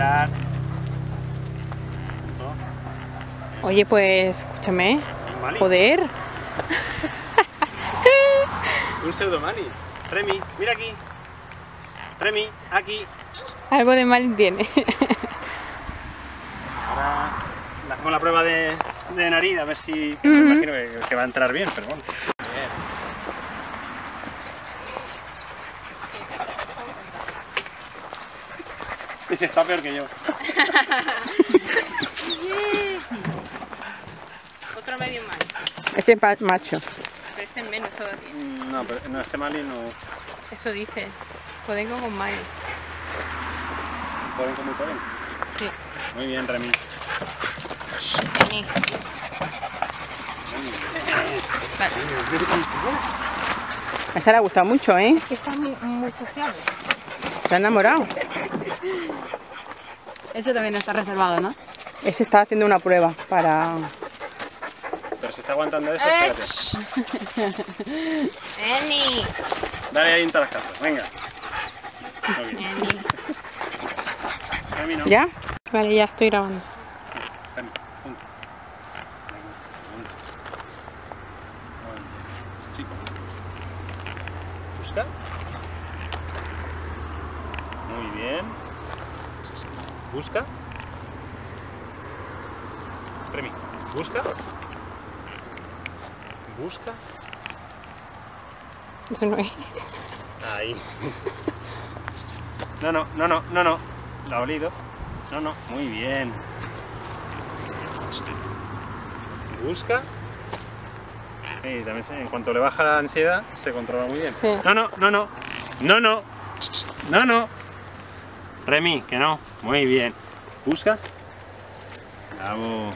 Girar. Oye, pues, escúchame. Mali. Joder. Un pseudo Mali. Remy, mira aquí. Remy, aquí. Algo de mal tiene. Ahora le hacemos la prueba de nariz, a ver si... Me imagino que va a entrar bien, pero bueno. Bien. Dice, está peor que yo. Otro medio mal. Este es macho. Pero este es menos todavía. No, pero no, este Mali no... Eso dice. Podenco con Mali. ¿Pueden como pueden? Sí. Muy bien, Remy. Vení. Vale. A esa le ha gustado mucho, ¿eh? Que está muy sociable. Se ha enamorado. Eso también está reservado, ¿no? Ese está haciendo una prueba para... Pero se está aguantando eso, espérate. Eni. Dale ahí en todas las casas, venga. Muy bien. Eni. Remy, no. ¿Ya? Vale, ya estoy grabando. Remy, punto. Punto. Muy bien. Chico. Busca. Muy bien. Busca. Remy, busca. Busca. Eso no es. Ahí. No, no, no, no, no, no. La ha olido. No, no. Muy bien. Busca. Y también en cuanto le baja la ansiedad, se controla muy bien. Sí. No, no, no, no. No, no. No, no. Remy, que no. Muy bien. Busca. Bravo.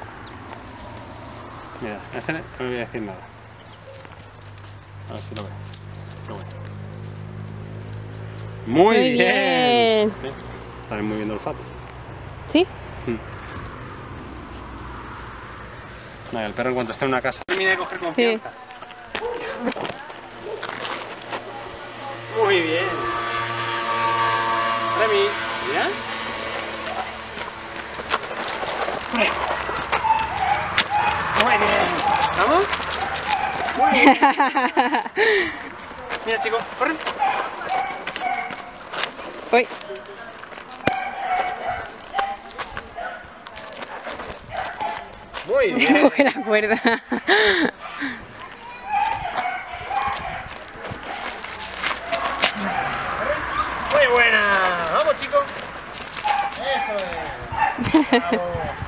Mira, a ese no le voy a decir nada. A ver si lo ve. Qué bueno. Muy Muy bien. bien. Están muy bien el olfato. ¿Sí? Vale, el perro en cuanto esté en una casa termina de coger confianza. Muy bien. Remy, mira. Muy bien. ¿Vamos? Muy bien. Mira, chico, corre. Uy. Muy bien. Coge la cuerda. Muy buena. Vamos, chicos. Eso es. Bravo.